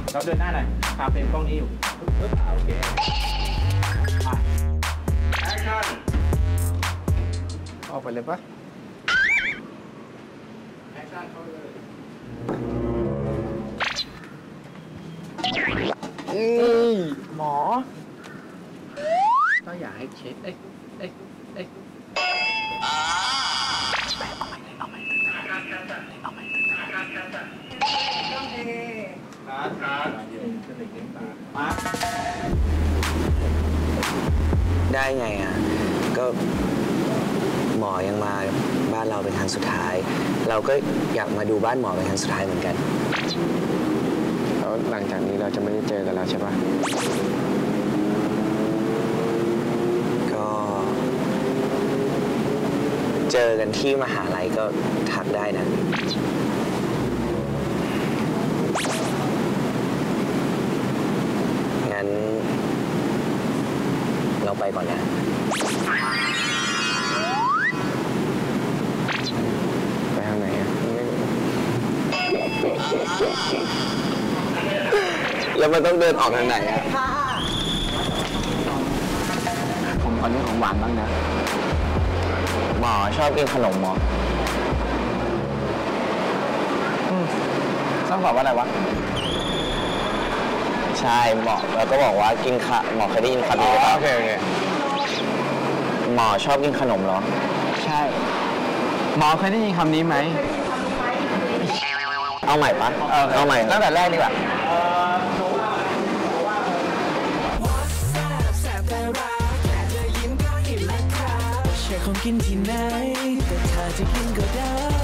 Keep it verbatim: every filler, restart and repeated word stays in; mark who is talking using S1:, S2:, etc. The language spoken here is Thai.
S1: เราเดินหน้าหน่อยพาเฟรมกล้องนี้อยู่ปึ๊บโอเคแอคชั่นออกไปเลยปะแอคชั่นเข้าเลยหมอก็อยากให้เช็ดเอ้ยเอ้ยเอ้ยเอาใหม่เลยเอาใหม่เลยเอาใหม่เลยขาดขาดมา
S2: ได้ไงอ่ะก็หมอยังมาบ้านเราเป็นครั้งสุดท้ายเราก็อยากมาดูบ้านหมอเป็นครั้งสุดท้ายเหมือนกันแล้วหลังจากนี้เราจะไม่ได้เจอกันแล้วใช่ปะก็เจอกันที่มหาลัยก็ทักได้นะงั้นเราไปก่อนนะไปทางไหนอ่ะแล้วมันต้องเดินออกทางไหนอ่ะผมขอเรื่องของหวานบ้างนะหมอชอบกินขนมหมอต้องบอกว่าอะไรวะใช่หมอแล้วก็บอกว่ากินขะหมอเคยได้ยินคำนี้หรือเปล่าโอเคโอเคหมอชอบกินขนมเหรอใช่หมอเคยได้ยินคำนี้ไหมเอาใหม่ปะเอาใหม่ตั้งแต่แรกดีกว่า
S3: ของกินที่ไหนแต่ถ้าจะกินก็ได้